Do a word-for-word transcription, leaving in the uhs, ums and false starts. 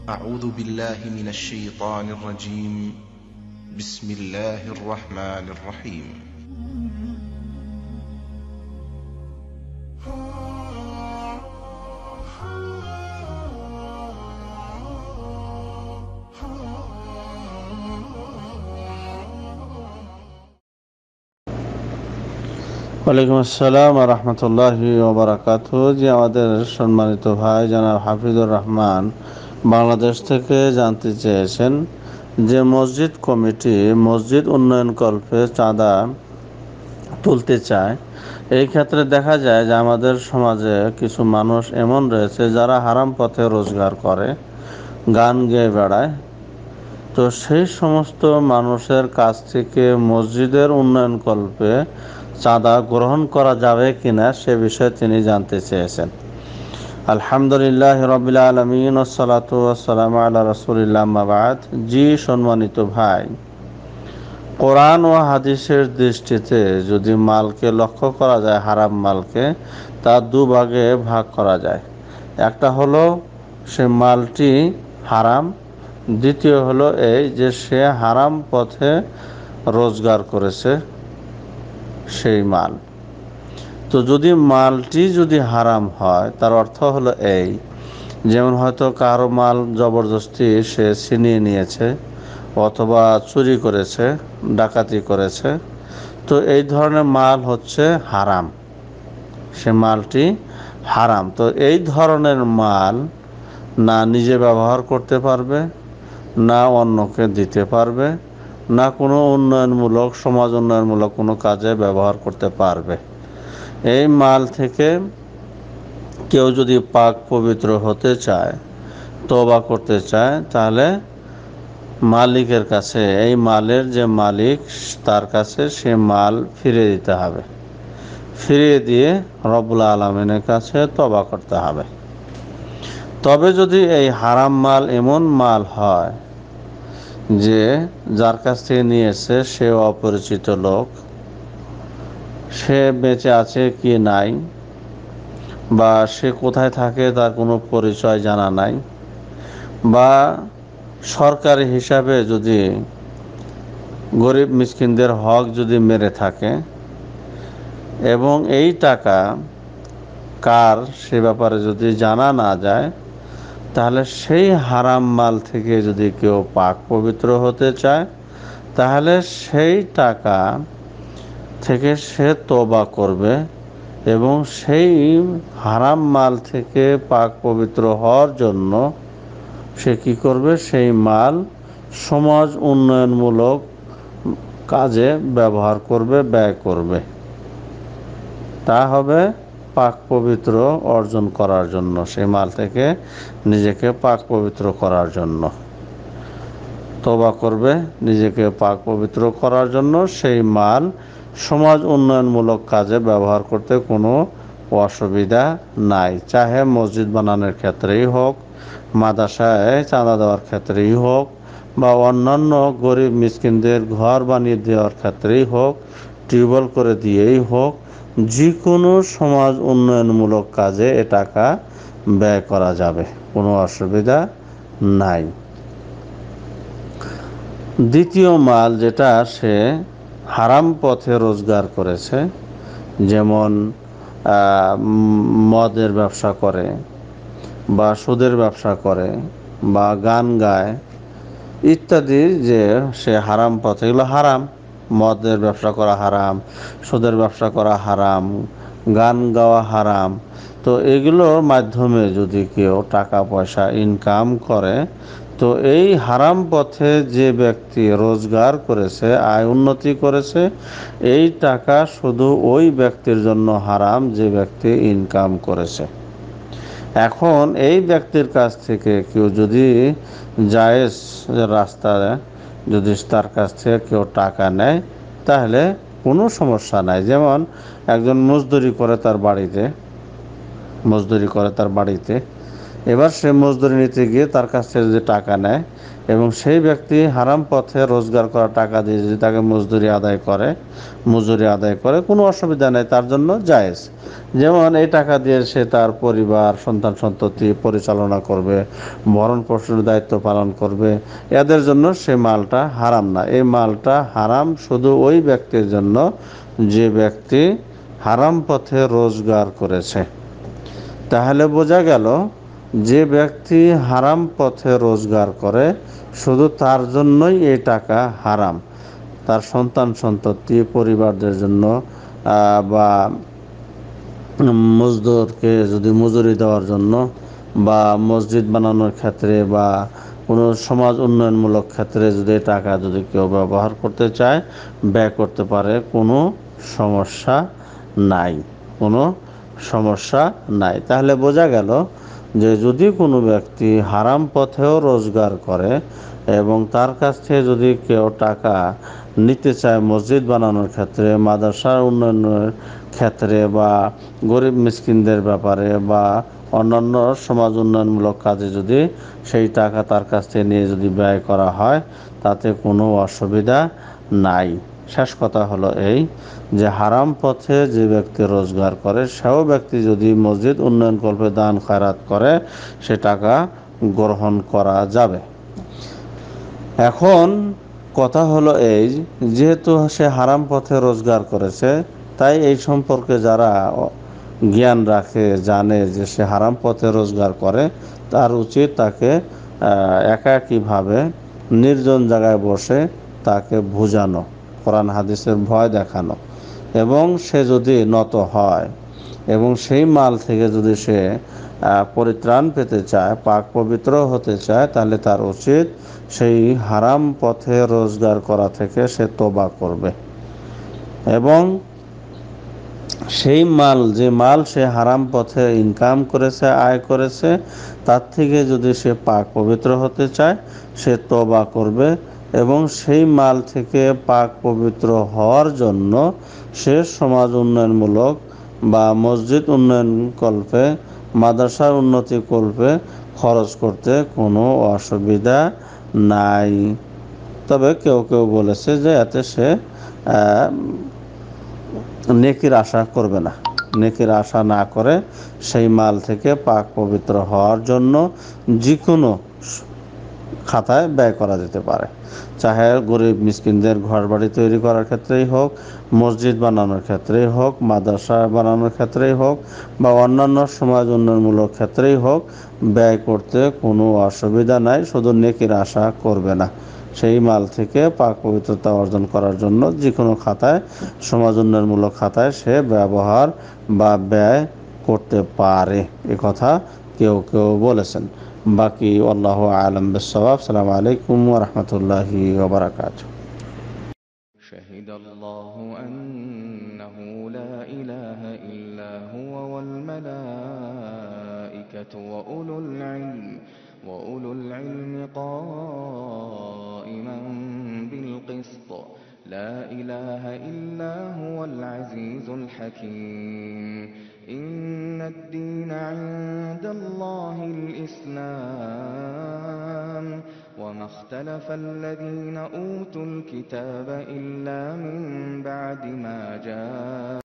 أعوذ بالله من الشيطان الرجيم. بسم الله الرحمن الرحيم. ওয়ালাইকুম আসসালাম ওয়া রাহমাতুল্লাহি ওয়া বারাকাতুহু। যে আমাদের সম্মানিত ভাই জনাব হাফিজুর রহমান বাংলাদেশ থেকে জানতে চেয়েছেন যে মসজিদ কমিটি মসজিদ উন্নয়নকল্পে চাঁদা তুলতে চায়। এই ক্ষেত্রে দেখা যায় যে আমাদের সমাজে কিছু মানুষ এমন রয়েছে যারা হারাম পথে রোজগার করে, গান গেয়ে বেড়ায়। তো সেই সমস্ত মানুষের কাছ থেকে মসজিদের উন্নয়নকল্পে চাঁদা গ্রহণ করা যাবে কিনা সে বিষয়ে তিনি জানতে চেয়েছেন। আলহামদুলিল্লাহ রাব্বিল আলামিন ওয়াসসালাতু ওয়াসসালামু আলা রাসূলিল্লাহ আম্মা বা'দ। জি সম্মানিত ভাই, কোরআন ও হাদিসের দৃষ্টিতে যদি মালকে লক্ষ্য করা যায়, হারাম মালকে, তা দুভাগে ভাগ করা যায়। একটা হলো সে মালটি হারাম, দ্বিতীয় হলো এই যে সে হারাম পথে রোজগার করেছে সেই মাল। তো যদি মালটি যদি হারাম হয় তার অর্থ হলো এই, যেমন হয়তো কারো মাল জবরদস্তি সে ছিনিয়ে নিয়েছে অথবা চুরি করেছে, ডাকাতি করেছে, তো এই ধরনের মাল হচ্ছে হারাম, সে মালটি হারাম। তো এই ধরনের মাল না নিজে ব্যবহার করতে পারবে, না অন্যকে দিতে পারবে, না কোনো উন্নয়নমূলক সমাজ উন্নয়নমূলক কোনো কাজে ব্যবহার করতে পারবে। এই মাল থেকে কেউ যদি পাক পবিত্র হতে চায়, তওবা করতে চায়, তাহলে মালিকের কাছে, এই মালের যে মালিক তার কাছে সে মাল ফিরিয়ে দিতে হবে, ফিরিয়ে দিয়ে রব্বুল আলামিনের কাছে তওবা করতে হবে। তবে যদি এই হারাম মাল এমন মাল হয় যে যার কাছ থেকে নিয়েছে সে অপরিচিত লোক, সে বেঁচে আছে কি নাই, বা সে কোথায় থাকে তার কোনো পরিচয় জানা নাই, বা সরকারি হিসাবে যদি গরিব মিসকিনদের হক যদি মেরে থাকে এবং এই টাকা কার সে ব্যাপারে যদি জানা না যায়, তাহলে সেই হারাম মাল থেকে যদি কেউ পাক পবিত্র হতে চায়, তাহলে সেই টাকা থেকে সে তওবা করবে এবং সেই হারাম মাল থেকে পাক পবিত্র হওয়ার জন্য সে কি করবে, সেই মাল সমাজ উন্নয়নমূলক কাজে ব্যবহার করবে, ব্যয় করবে। তা হবে পাক পবিত্র অর্জন করার জন্য, সেই মাল থেকে নিজেকে পাক পবিত্র করার জন্য তওবা করবে, নিজেকে পাক পবিত্র করার জন্য। সেই মাল সমাজ উন্নয়নমূলক কাজে ব্যবহার করতে কোনো অসুবিধা নাই, চাহে মসজিদ বানানোর ক্ষেত্রেই হোক, মাদ্রাসায় চাঁদা দেওয়ার ক্ষেত্রেই হোক, বা অন্যান্য গরিব মিসকিনদের ঘর বানিয়ে দেওয়ার ক্ষেত্রেই হোক, টিউবওয়েল করে দিয়েই হোক, যে কোনো সমাজ উন্নয়নমূলক কাজে এ টাকা ব্যয় করা যাবে, কোনো অসুবিধা নাই। দ্বিতীয় মাল যেটা সে হারাম পথে রোজগার করেছে, যেমন মদের ব্যবসা করে, বা সুদের ব্যবসা করে, বা গান গায় ইত্যাদি, যে সে হারাম পথে, এগুলো হারাম। মদের ব্যবসা করা হারাম, সুদের ব্যবসা করা হারাম, গান গাওয়া হারাম। তো এগুলোর মাধ্যমে যদি কেউ টাকা পয়সা ইনকাম করে, তো এই হারাম পথে যে ব্যক্তি রোজগার করেছে, আয় উন্নতি করেছে, এই টাকা শুধু ওই ব্যক্তির জন্য হারাম যে ব্যক্তি ইনকাম করেছে। এখন এই ব্যক্তির কাছ থেকে কেউ যদি জায়েজ রাস্তায় যদি তার কাছ থেকে কেউ টাকা নেয়, তাহলে কোনো সমস্যা নাই। যেমন একজন মজদুরি করে তার বাড়িতে, মজদুরি করে তার বাড়িতে এবার সে মজদুরি নিতে গিয়ে তার কাছ থেকে যদি টাকা নেয় এবং সেই ব্যক্তি হারাম পথে রোজগার করা টাকা দিয়ে যদি তাকে মজদুরি আদায় করে মজুরি আদায় করে কোনো অসুবিধা নেই, তার জন্য জায়েজ। যেমন এই টাকা দিয়ে সে তার পরিবার সন্তান সন্ততি পরিচালনা করবে, ভরণ পোষণের দায়িত্ব পালন করবে, এদের জন্য সে মালটা হারাম না। এই মালটা হারাম শুধু ওই ব্যক্তির জন্য যে ব্যক্তি হারাম পথে রোজগার করেছে। তাহলে বোঝা গেল যে ব্যক্তি হারাম পথে রোজগার করে শুধু তার জন্যই এই টাকা হারাম। তার সন্তান সন্ততি পরিবারদের জন্য বা মজদুরকে যদি মজুরি দেওয়ার জন্য বা মসজিদ বানানোর ক্ষেত্রে বা কোনো সমাজ উন্নয়নমূলক ক্ষেত্রে যদি টাকা যদি কেউ ব্যবহার করতে চায়, ব্যয় করতে পারে, কোনো সমস্যা নাই, কোনো সমস্যা নাই। তাহলে বোঝা গেল যে যদি কোনো ব্যক্তি হারাম পথেও রোজগার করে এবং তার কাছ থেকে যদি কেউ টাকা নিতে চায় মসজিদ বানানোর ক্ষেত্রে, মাদ্রাসার উন্নয়নের ক্ষেত্রে বা গরিব মিসকিনদের ব্যাপারে বা অন্যান্য সমাজ উন্নয়নমূলক কাজে যদি সেই টাকা তার কাছ থেকে নিয়ে যদি ব্যয় করা হয়, তাতে কোনো অসুবিধা নাই। শেষ কথা হলো এই যে হারাম পথে যে ব্যক্তি রোজগার করে সেও ব্যক্তি যদি মসজিদ উন্নয়ন কল্পে দান খয়রাত করে সে টাকা গ্রহণ করা যাবে। এখন কথা হলো এই, যেহেতু সে হারাম পথে রোজগার করেছে তাই এই সম্পর্কে যারা জ্ঞান রাখে, জানে যে সে হারাম পথে রোজগার করে, তার উচিত তাকে একাকীভাবে নির্জন জায়গায় বসে তাকে বোঝানো, কোরআন হাদিসের ভয় দেখানো, এবং সে যদি নত হয় এবং সেই মাল থেকে যদি সে পরিত্রাণ পেতে চায়, পাক পবিত্র হতে চায়, তাহলে তার উচিত সেই হারাম পথে রোজগার করা থেকে সে তওবা করবে এবং সেই মাল যে মাল সে হারাম পথে ইনকাম করেছে, আয় করেছে, তার থেকে যদি সে পাক পবিত্র হতে চায় সে তওবা করবে এবং সেই মাল থেকে পাক পবিত্র হওয়ার জন্য সে সমাজ উন্নয়নমূলক বা মসজিদ উন্নয়ন কল্পে, মাদ্রাসার উন্নতি কল্পে খরচ করতে কোনো অসুবিধা নাই। তবে কেউ কেউ বলেছে যে এতে সে নেকির আশা করবে না, নেকির আশা না করে সেই মাল থেকে পাক পবিত্র হওয়ার জন্য যে কোনো খাতায় ব্যয় করা যেতে পারে, চাহে গরিব মিসকিনদের ঘর বাড়ি তৈরি করার ক্ষেত্রেই হোক, মসজিদ বানানোর ক্ষেত্রেই হোক, মাদ্রাসা বানানোর ক্ষেত্রেই হোক বা অন্যান্য সমাজ উন্নয়নমূলক ক্ষেত্রেই হোক, ব্যয় করতে কোনো অসুবিধা নাই, শুধু নেকির আশা করবে না। সেই মাল থেকে পাক পবিত্রতা অর্জন করার জন্য যে কোনো খাতায়, সমাজ উন্নয়নমূলক খাতায় সে ব্যবহার বা ব্যয় করতে পারে, এ কথা কেউ কেউ বলেছেন। বাকি আল্লাহু আ'লাম বিস-সাওয়াব। আসসালামু আলাইকুম ওয়া রাহমাতুল্লাহি ওয়া বারাকাতুহু। শাহিদাল্লাহু আন্নাহু লা ইলাহা ইল্লা হুয়া ওয়াল মালাঈকাতু ওয়া উলুল ইলম ওয়া উলুল ইলমি কাইমান বিল কিসত লা ইলাহা ইল্লা হুয়াল আজিজুল হাকীম। ইন্নাদ দীনা ইনদাল্লাহিল ইসলাম وما اختلف الذين أوتوا الكتاب إلا من بعد ما جاءهم